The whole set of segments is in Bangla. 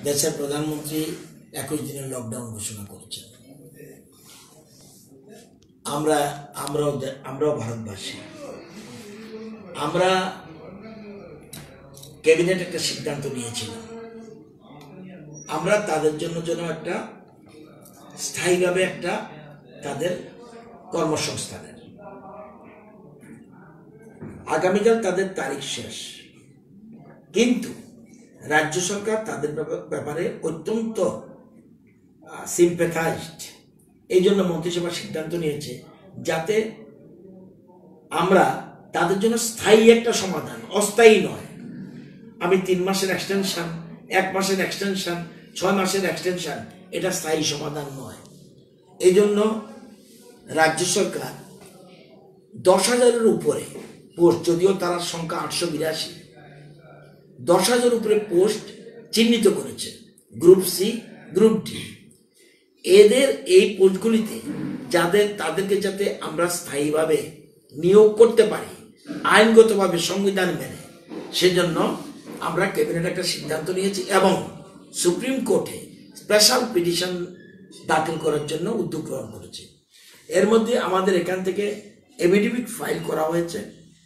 দেশের প্রধানমন্ত্রী 21 দিনের লকডাউন ঘোষণা করেছেন। আমরাও ভারতবাসী, আমরা ক্যাবিনেট একটা সিদ্ধান্ত নিয়েছিলাম, আমরা তাদের জন্য একটা স্থায়ীভাবে একটা তাদের কর্মসংস্থানের, আগামীকাল তাদের তারিখ শেষ, কিন্তু রাজ্য সরকার তাদের ব্যাপারে অত্যন্ত সিম্প্যাথাইজড। এই জন্য মন্ত্রিসভা সিদ্ধান্ত নিয়েছে যাতে আমরা তাদের জন্য স্থায়ী একটা সমাধান, অস্থায়ী নয়। আমি 3 মাসের এক্সটেনশন, 1 মাসের এক্সটেনশন, 6 মাসের এক্সটেনশন, এটা স্থায়ী সমাধান নয়। এই জন্য রাজ্য সরকার 10,000-এর উপরে পোস্ট, যদিও তার সংখ্যা 882, 10,000 উপরে পোস্ট চিহ্নিত করেছে, গ্রুপ সি, গ্রুপ ডি। এদের এই পোস্টগুলিতে তাদেরকে যাতে আমরা স্থায়ীভাবে নিয়োগ করতে পারি আইনগতভাবে, সংবিধান মেনে, সেজন্য আমরা ক্যাবিনেট একটা সিদ্ধান্ত নিয়েছি এবং সুপ্রিম কোর্টে স্পেশাল পিটিশন দাখিল করার জন্য উদ্যোগ গ্রহণ করেছি। এর মধ্যে আমাদের এখান থেকে এফিডেভিট ফাইল করা হয়েছে,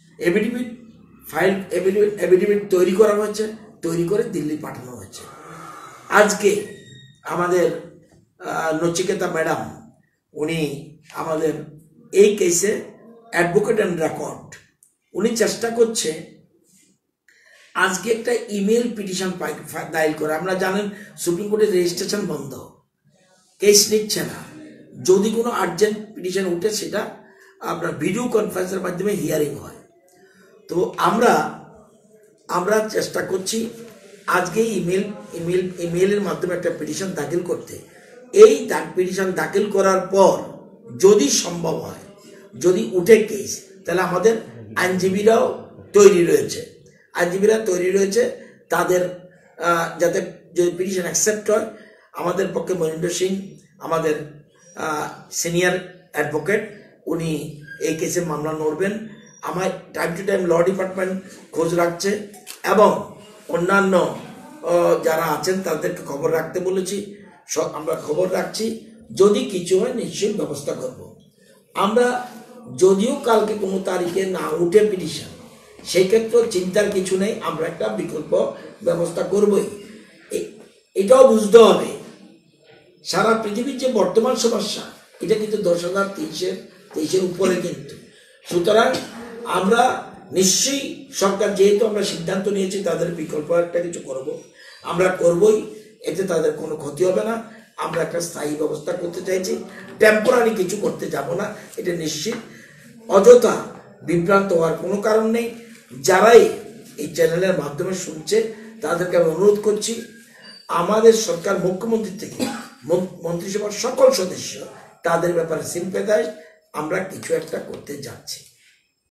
এফিডেভিট তৈরি করা হয়েছে, তৈরি করে দিল্লি পাঠানো হয়েছে। আজকে আমাদের নচিকেতা ম্যাডাম, উনি আমাদের এই কেসে অ্যাডভোকেট অ্যান্ড রেকর্ড, উনি চেষ্টা করছে আজকে একটা ইমেল পিটিশন দায়ের করে। আমরা জানেন সুপ্রিম কোর্টের রেজিস্ট্রেশন বন্ধ, কেস নিচ্ছে না। যদি কোনো আর্জেন্ট পিটিশন উঠে সেটা আপনার ভিডিও কনফারেন্সের মাধ্যমে হিয়ারিং হয়। তো আমরা চেষ্টা করছি আজকে ইমেলের মাধ্যমে একটা পিটিশন দাখিল করতে। এই পিটিশন দাখিল করার পর যদি সম্ভব হয়, যদি উঠে কেস, তাহলে আমাদের আইনজীবীরাও তৈরি রয়েছে, তাদের যাতে যদি পিটিশন অ্যাকসেপ্ট হয়, আমাদের পক্ষে মনিন্দর সিং, আমাদের সিনিয়র অ্যাডভোকেট, উনি এই কেসে মামলা লড়বেন। আমার time to time law department খোঁজ রাখছে এবং অন্যান্য যারা আছেন তাদেরকে খবর রাখতে বলেছি। আমরা খবর রাখছি, যদি কিছু হয় নিশ্চয়ই ব্যবস্থা করব। আমরা যদিও কালকে কোনো তারিখে না উঠে পিটিশন, সেই ক্ষেত্রে চিন্তার কিছু নেই, আমরা একটা বিকল্প ব্যবস্থা করবই। এটাও বুঝতে হবে সারা পৃথিবীর যে বর্তমান সমস্যা, এটা কিন্তু 10,023-এর উপরে কিন্তু। সুতরাং আমরা নিশ্চয়ই সরকার, যেহেতু আমরা সিদ্ধান্ত নিয়েছি তাদের বিকল্প একটা কিছু করব, আমরা করবই, এতে তাদের কোনো ক্ষতি হবে না। আমরা একটা স্থায়ী ব্যবস্থা করতে চাইছি, টেম্পোরারি কিছু করতে যাব না, এটা নিশ্চিত। অযথা বিভ্রান্ত হওয়ার কোনো কারণ নেই। যারাই এই চ্যানেলের মাধ্যমে শুনছে তাদেরকে আমি অনুরোধ করছি, আমাদের সরকার, মুখ্যমন্ত্রী থেকে মন্ত্রিসভার সকল সদস্য তাদের ব্যাপারে সিম্প্যাথাইজ, আমরা কিছু একটা করতে যাচ্ছি।